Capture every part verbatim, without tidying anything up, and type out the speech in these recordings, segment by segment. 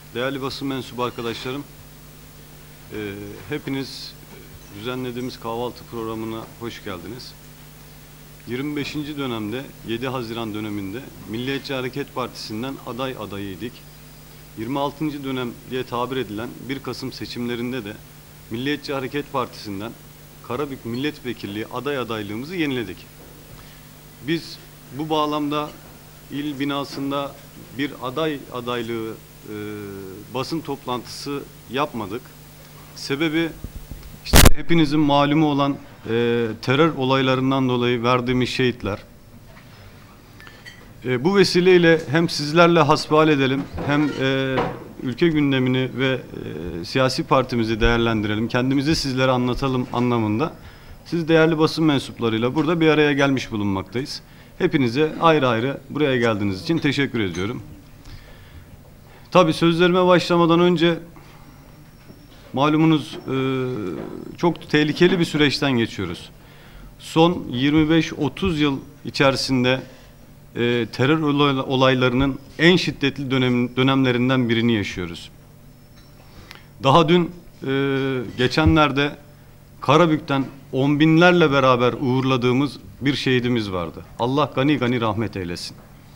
Değerli basın mensubu arkadaşlarım, e, hepiniz düzenlediğimiz kahvaltı programına hoş geldiniz. yirmi beşinci dönemde, yedi Haziran döneminde Milliyetçi Hareket Partisi'nden aday adayıydık. yirmi altıncı dönem diye tabir edilen bir Kasım seçimlerinde de Milliyetçi Hareket Partisi'nden Karabük Milletvekilliği aday adaylığımızı yeniledik. Biz bu bağlamda il binasında bir aday adaylığı e, basın toplantısı yapmadık. Sebebi işte hepinizin malumu olan e, terör olaylarından dolayı verdiğimiz şehitler. E, bu vesileyle hem sizlerle hasbihal edelim, hem e, ülke gündemini ve e, siyasi partimizi değerlendirelim, kendimizi sizlere anlatalım anlamında siz değerli basın mensuplarıyla burada bir araya gelmiş bulunmaktayız. Hepinize ayrı ayrı buraya geldiğiniz için teşekkür ediyorum. Tabii sözlerime başlamadan önce malumunuz e, çok tehlikeli bir süreçten geçiyoruz. Son yirmi beş otuz yıl içerisinde e, terör olaylarının en şiddetli dönem, dönemlerinden birini yaşıyoruz. Daha dün e, geçenlerde Karabük'ten on binlerle beraber uğurladığımız bir şehidimiz vardı. Allah gani gani rahmet eylesin.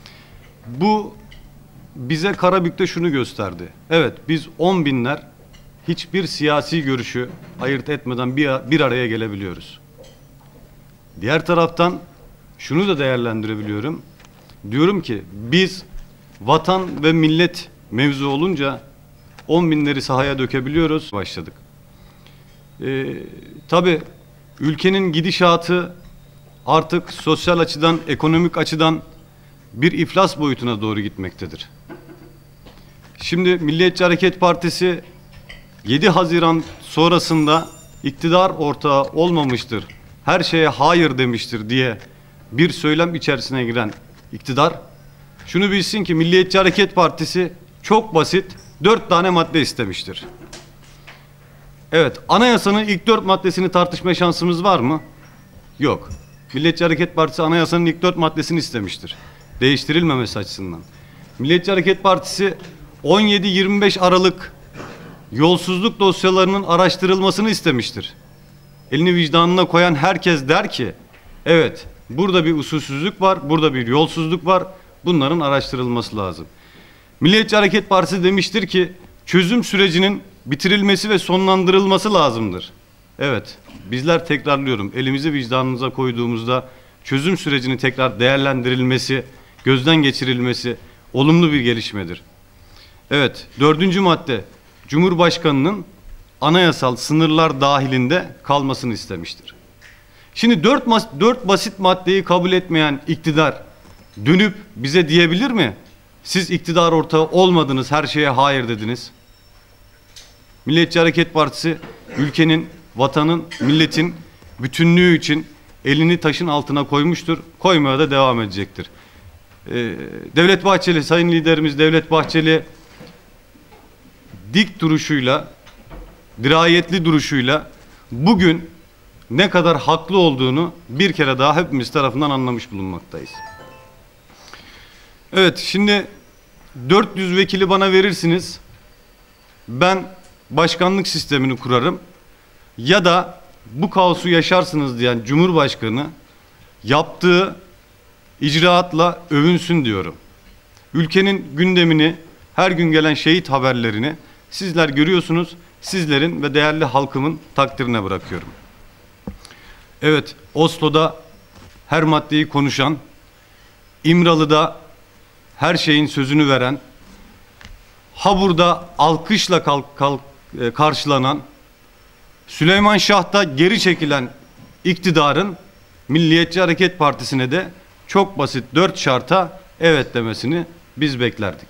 Bu bize Karabük'te şunu gösterdi. Evet, biz on binler hiçbir siyasi görüşü ayırt etmeden bir, bir araya gelebiliyoruz. Diğer taraftan şunu da değerlendirebiliyorum. Diyorum ki biz vatan ve millet mevzu olunca on binleri sahaya dökebiliyoruz. Başladık. Ee, tabii ülkenin gidişatı artık sosyal açıdan, ekonomik açıdan bir iflas boyutuna doğru gitmektedir. Şimdi Milliyetçi Hareket Partisi yedi Haziran sonrasında iktidar ortağı olmamıştır, her şeye hayır demiştir diye bir söylem içerisine giren iktidar, şunu bilsin ki Milliyetçi Hareket Partisi çok basit dört tane madde istemiştir. Evet, anayasanın ilk dört maddesini tartışma şansımız var mı? Yok. Milliyetçi Hareket Partisi anayasanın ilk dört maddesini istemiştir. Değiştirilmemesi açısından. Milliyetçi Hareket Partisi on yedi yirmi beş Aralık yolsuzluk dosyalarının araştırılmasını istemiştir. Elini vicdanına koyan herkes der ki, evet burada bir usulsüzlük var, burada bir yolsuzluk var, bunların araştırılması lazım. Milliyetçi Hareket Partisi demiştir ki, çözüm sürecinin bitirilmesi ve sonlandırılması lazımdır. Evet, bizler tekrarlıyorum, elimizi vicdanımıza koyduğumuzda çözüm sürecinin tekrar değerlendirilmesi, gözden geçirilmesi olumlu bir gelişmedir. Evet, dördüncü madde, Cumhurbaşkanı'nın anayasal sınırlar dahilinde kalmasını istemiştir. Şimdi dört, dört basit maddeyi kabul etmeyen iktidar dönüp bize diyebilir mi? Siz iktidar ortağı olmadınız, her şeye hayır dediniz. Milliyetçi Hareket Partisi ülkenin, vatanın, milletin bütünlüğü için elini taşın altına koymuştur, koymaya da devam edecektir. Ee, Devlet Bahçeli, Sayın Liderimiz Devlet Bahçeli dik duruşuyla, dirayetli duruşuyla bugün ne kadar haklı olduğunu bir kere daha hepimiz tarafından anlamış bulunmaktayız. Evet, şimdi dört yüz vekili bana verirsiniz, ben başkanlık sistemini kurarım ya da bu kaosu yaşarsınız diyen Cumhurbaşkanı yaptığı icraatla övünsün diyorum. Ülkenin gündemini, her gün gelen şehit haberlerini sizler görüyorsunuz, sizlerin ve değerli halkımın takdirine bırakıyorum. Evet, Oslo'da her maddeyi konuşan, İmralı'da her şeyin sözünü veren, Habur'da alkışla kalk, kalk, e, karşılanan, Süleyman Şah'ta geri çekilen iktidarın Milliyetçi Hareket Partisi'ne de çok basit dört şarta evet demesini biz beklerdik.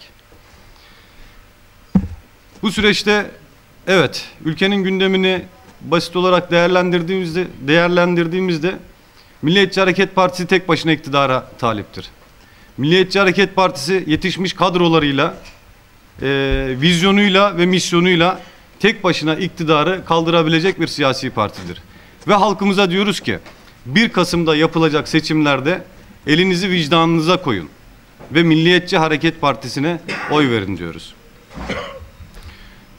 Bu süreçte evet, ülkenin gündemini basit olarak değerlendirdiğimizde değerlendirdiğimizde Milliyetçi Hareket Partisi tek başına iktidara taliptir. Milliyetçi Hareket Partisi yetişmiş kadrolarıyla, e, vizyonuyla ve misyonuyla tek başına iktidarı kaldırabilecek bir siyasi partidir. Ve halkımıza diyoruz ki bir Kasım'da yapılacak seçimlerde elinizi vicdanınıza koyun ve Milliyetçi Hareket Partisi'ne oy verin diyoruz.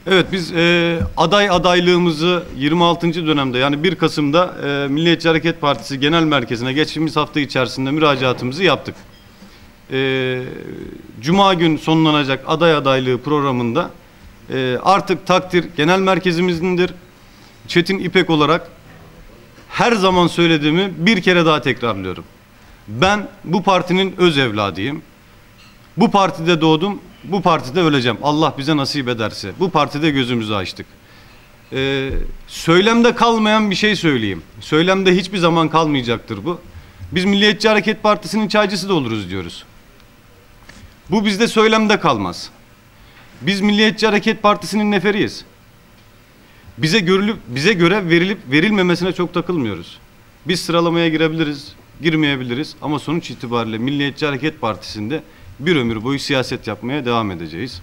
Evet, biz e, aday adaylığımızı yirmi altıncı dönemde, yani bir Kasım'da e, Milliyetçi Hareket Partisi Genel Merkezi'ne geçtiğimiz hafta içerisinde müracaatımızı yaptık. E, Cuma gün sonlanacak aday adaylığı programında e, artık takdir genel merkezimizdendir. Çetin İpek olarak her zaman söylediğimi bir kere daha tekrarlıyorum. Ben bu partinin öz evladıyım. Bu partide doğdum, bu partide öleceğim. Allah bize nasip ederse. Bu partide gözümüzü açtık. Ee, söylemde kalmayan bir şey söyleyeyim. Söylemde hiçbir zaman kalmayacaktır bu. Biz Milliyetçi Hareket Partisi'nin çaycısı da oluruz diyoruz. Bu bizde söylemde kalmaz. Biz Milliyetçi Hareket Partisi'nin neferiyiz. Bize görülüp bize görev verilip verilmemesine çok takılmıyoruz. Biz sıralamaya girebiliriz, girmeyebiliriz ama sonuç itibariyle Milliyetçi Hareket Partisi'nde bir ömür boyu siyaset yapmaya devam edeceğiz.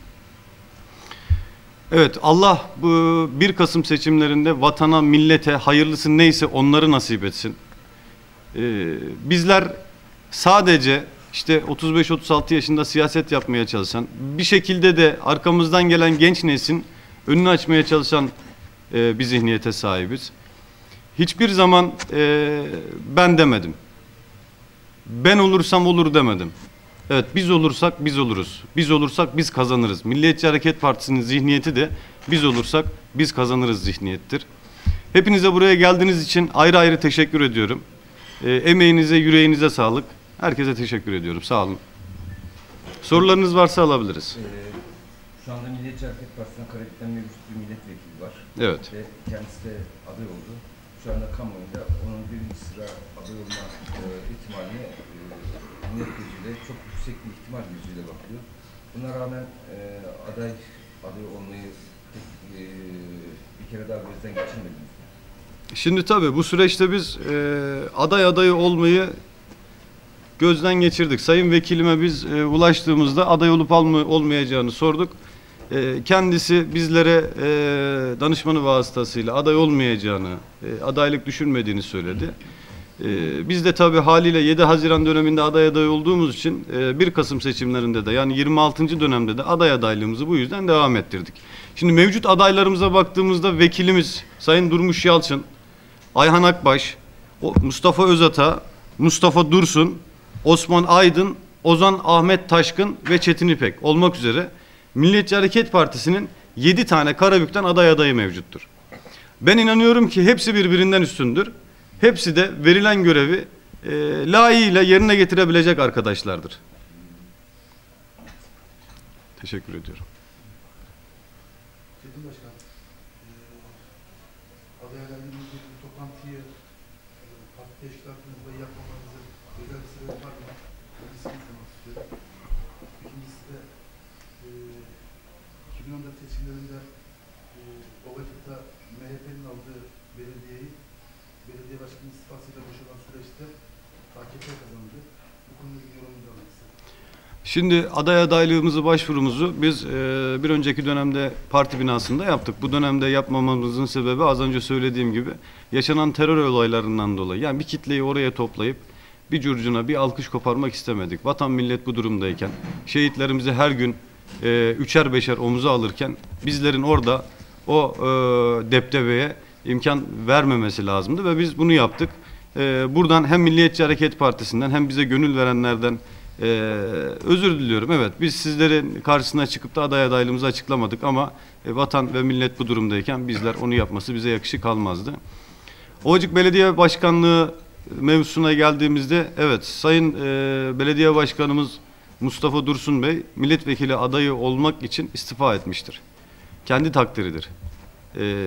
Evet, Allah bu bir Kasım seçimlerinde vatana, millete hayırlısı neyse onları nasip etsin. Ee, bizler sadece işte otuz beş otuz altı yaşında siyaset yapmaya çalışan, bir şekilde de arkamızdan gelen genç neslin önünü açmaya çalışan e, bir zihniyete sahibiz. Hiçbir zaman e, ben demedim. Ben olursam olur demedim. Evet, biz olursak biz oluruz. Biz olursak biz kazanırız. Milliyetçi Hareket Partisi'nin zihniyeti de biz olursak biz kazanırız zihniyettir. Hepinize buraya geldiğiniz için ayrı ayrı teşekkür ediyorum. E, emeğinize, yüreğinize sağlık. Herkese teşekkür ediyorum. Sağ olun. Sorularınız varsa alabiliriz. Ee, şu anda Milliyetçi Hareket Partisi'nden Karabük'ten mevcut bir milletvekili var. Evet. Ve kendisi de aday oldu. Şu anda kamuoyunda onun birinci sıra aday olma e, ihtimaline e, net gözüyle, çok yüksek bir ihtimal gözüyle bakıyor. Buna rağmen e, aday aday olmayı tek, e, bir kere daha gözden geçirmediniz. Şimdi tabii bu süreçte biz e, aday adayı olmayı gözden geçirdik. Sayın Vekilime biz e, ulaştığımızda aday olup alma, olmayacağını sorduk. E, kendisi bizlere e, danışmanı vasıtasıyla aday olmayacağını, e, adaylık düşünmediğini söyledi. E, biz de tabii haliyle yedi Haziran döneminde aday aday olduğumuz için e, bir Kasım seçimlerinde de, yani yirmi altıncı dönemde de aday adaylığımızı bu yüzden devam ettirdik. Şimdi mevcut adaylarımıza baktığımızda vekilimiz Sayın Durmuş Yalçın, Ayhan Akbaş, Mustafa Özata, Mustafa Dursun, Osman Aydın, Ozan Ahmet Taşkın ve Çetin İpek olmak üzere Milliyetçi Hareket Partisi'nin yedi tane Karabük'ten aday adayı mevcuttur. Ben inanıyorum ki hepsi birbirinden üstündür. Hepsi de verilen görevi e, layığıyla yerine getirebilecek arkadaşlardır. Teşekkür ediyorum. Çetin Başkan, e, adaylarla ilgili toplantıyı e, parti teşkilatınızda yapmamanızı özel bir sebep var mı? Birisini sormak istiyorum. İkincisi de e, iki bin on dört seçimlerinde e, Ovacık'ta M H P'nin aldığı belediyeyi belediye başkanı istifasıyla boşalan süreçte A K P kazandı. Bu konuyla ilgili yorumunuzu almak istedim. Şimdi aday adaylığımızı, başvurumuzu biz e, bir önceki dönemde parti binasında yaptık. Bu dönemde yapmamamızın sebebi az önce söylediğim gibi yaşanan terör olaylarından dolayı. Yani bir kitleyi oraya toplayıp bir curcuna bir alkış koparmak istemedik. Vatan millet bu durumdayken, şehitlerimizi her gün e, üçer beşer omuza alırken bizlerin orada o e, deptebeye imkan vermemesi lazımdı ve biz bunu yaptık. E, buradan hem Milliyetçi Hareket Partisi'nden hem bize gönül verenlerden Ee, özür diliyorum. Evet, biz sizlerin karşısına çıkıp da aday adaylığımızı açıklamadık ama e, vatan ve millet bu durumdayken bizler onu yapması bize yakışık kalmazdı. Ovacık Belediye Başkanlığı mevzusuna geldiğimizde evet, Sayın e, Belediye Başkanımız Mustafa Dursun Bey milletvekili adayı olmak için istifa etmiştir. Kendi takdiridir. Ee,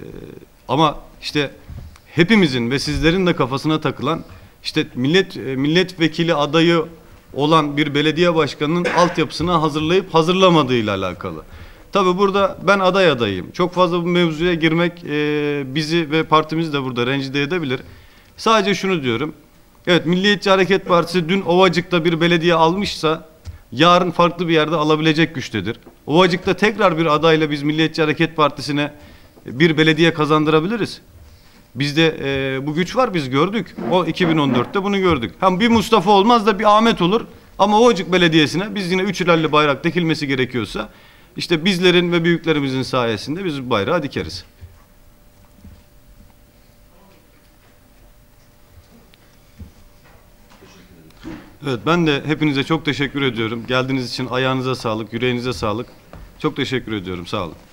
ama işte hepimizin ve sizlerin de kafasına takılan işte millet milletvekili adayı olan bir belediye başkanının altyapısını hazırlayıp hazırlamadığıyla alakalı. Tabii burada ben aday adayıyım. Çok fazla bu mevzuya girmek e, bizi ve partimizi de burada rencide edebilir. Sadece şunu diyorum. Evet, Milliyetçi Hareket Partisi dün Ovacık'ta bir belediye almışsa yarın farklı bir yerde alabilecek güçtedir. Ovacık'ta tekrar bir adayla biz Milliyetçi Hareket Partisi'ne bir belediye kazandırabiliriz. Bizde e, bu güç var, biz gördük. O iki bin on dörtte bunu gördük. Hem bir Mustafa olmaz da bir Ahmet olur. Ama Ovacık Belediyesi'ne biz yine üç ilerli bayrak dikilmesi gerekiyorsa İşte bizlerin ve büyüklerimizin sayesinde biz bu bayrağı dikeriz. Evet, ben de hepinize çok teşekkür ediyorum. Geldiğiniz için ayağınıza sağlık, yüreğinize sağlık. Çok teşekkür ediyorum. Sağ olun.